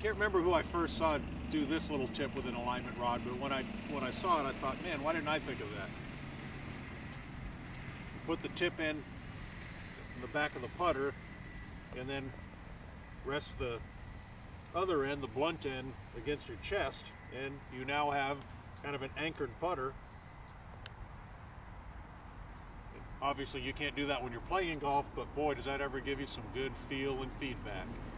can't remember who I first saw do this little tip with an alignment rod, but when I saw it, I thought, man, why didn't I think of that? Put the tip in the back of the putter, and then rest the other end, the blunt end, against your chest, and you now have kind of an anchored putter. Obviously you can't do that when you're playing golf, but boy, does that ever give you some good feel and feedback.